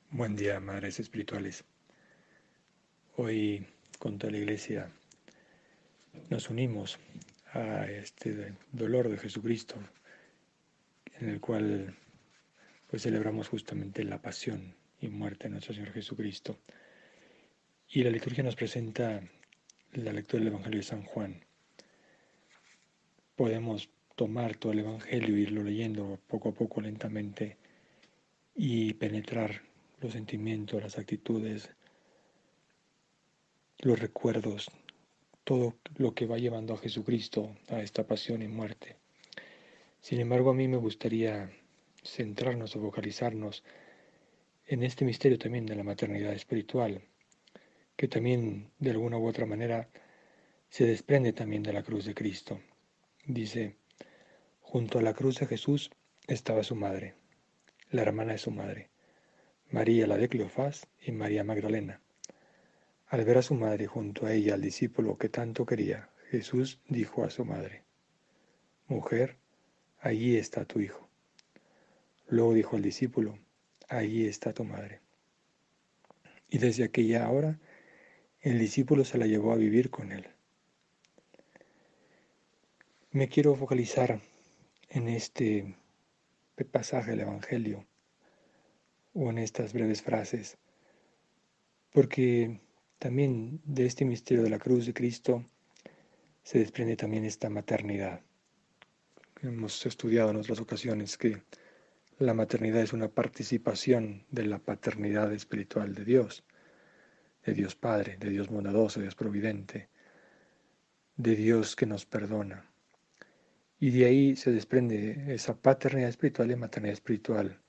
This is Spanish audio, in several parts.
Buen día, madres espirituales. Hoy, con toda la iglesia, nos unimos a este dolor de Jesucristo, en el cual pues celebramos justamente la pasión y muerte de nuestro Señor Jesucristo. Y la liturgia nos presenta la lectura del Evangelio de San Juan. Podemos tomar todo el Evangelio e irlo leyendo poco a poco, lentamente, y penetrar los sentimientos, las actitudes, los recuerdos, todo lo que va llevando a Jesucristo a esta pasión y muerte. Sin embargo, a mí me gustaría centrarnos o focalizarnos en este misterio también de la maternidad espiritual, que también de alguna u otra manera se desprende también de la cruz de Cristo. Dice, junto a la cruz de Jesús estaba su madre, la hermana de su madre, María la de Cleofás y María Magdalena. Al ver a su madre junto a ella al discípulo que tanto quería, Jesús dijo a su madre, «Mujer, allí está tu hijo». Luego dijo al discípulo, «Allí está tu madre». Y desde aquella hora el discípulo se la llevó a vivir con él. Me quiero focalizar en este pasaje del Evangelio o en estas breves frases, porque también de este misterio de la cruz de Cristo se desprende también esta maternidad. Hemos estudiado en otras ocasiones que la maternidad es una participación de la paternidad espiritual de Dios Padre, de Dios bondadoso, de Dios providente, de Dios que nos perdona. Y de ahí se desprende esa paternidad espiritual y maternidad espiritual,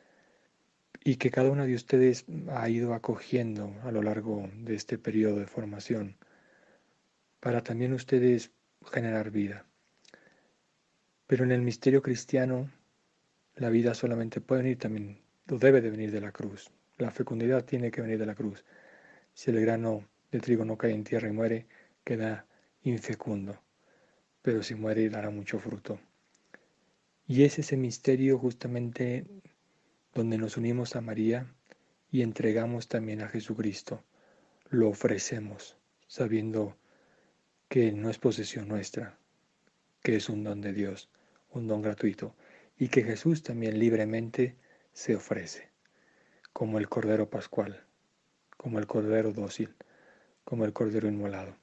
y que cada uno de ustedes ha ido acogiendo a lo largo de este periodo de formación, para también ustedes generar vida. Pero en el misterio cristiano, la vida solamente puede venir también, o debe de venir de la cruz. La fecundidad tiene que venir de la cruz. Si el grano de trigo no cae en tierra y muere, queda infecundo, pero si muere dará mucho fruto. Y es ese misterio justamente donde nos unimos a María y entregamos también a Jesucristo. Lo ofrecemos, sabiendo que no es posesión nuestra, que es un don de Dios, un don gratuito, y que Jesús también libremente se ofrece, como el Cordero Pascual, como el Cordero dócil, como el Cordero inmolado.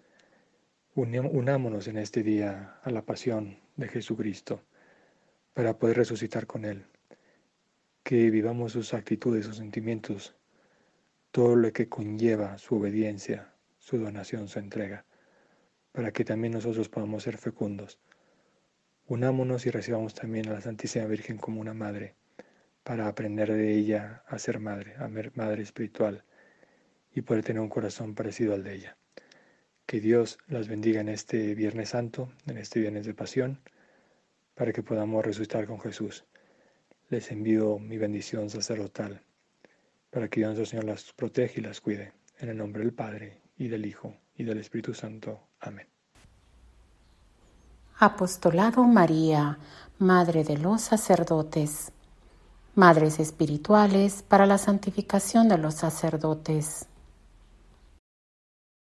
Unámonos en este día a la pasión de Jesucristo para poder resucitar con Él, que vivamos sus actitudes, sus sentimientos, todo lo que conlleva su obediencia, su donación, su entrega, para que también nosotros podamos ser fecundos. Unámonos y recibamos también a la Santísima Virgen como una madre, para aprender de ella a ser madre, a ser madre espiritual, y poder tener un corazón parecido al de ella. Que Dios las bendiga en este Viernes Santo, en este Viernes de Pasión, para que podamos resucitar con Jesús. Les envío mi bendición sacerdotal, para que Dios nuestro Señor las proteja y las cuide. En el nombre del Padre, y del Hijo, y del Espíritu Santo. Amén. Apostolado María, Madre de los sacerdotes. Madres espirituales para la santificación de los sacerdotes.